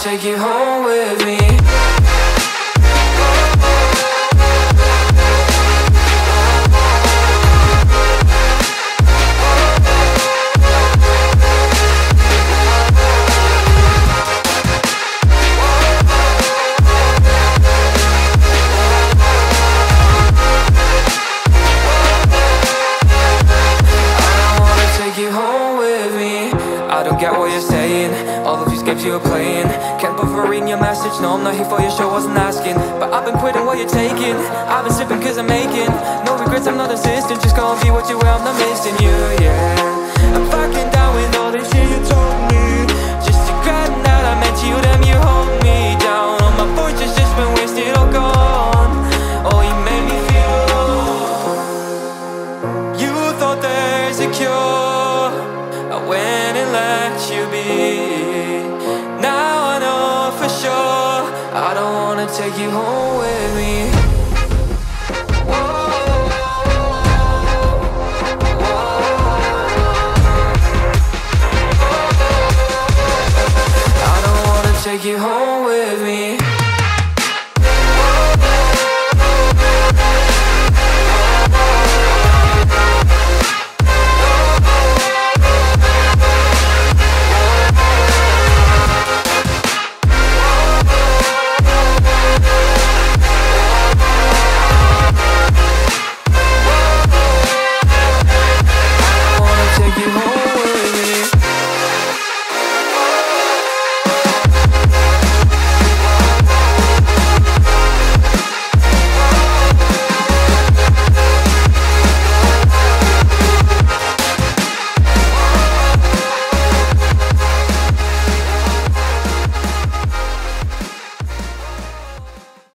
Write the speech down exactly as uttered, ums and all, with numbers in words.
take you home with me. I don't get what you're saying, all of these games you're playing. Can't bother reading your message, no I'm not here for your show, wasn't asking. But I've been quitting what you're taking, I've been sipping cause I'm making no regrets, I'm not assistant, just gonna be what you were, I'm not missing you, yeah. I'm fucking down with all this shit you told me, just regretting that I met you, damn you hold me down. All my fortune's just been wasted, all gone. Oh, you made me feel, you thought there's a cure, I went and let you be. Now I know for sure I don't wanna take you home with me. Whoa, whoa. I don't wanna take you home.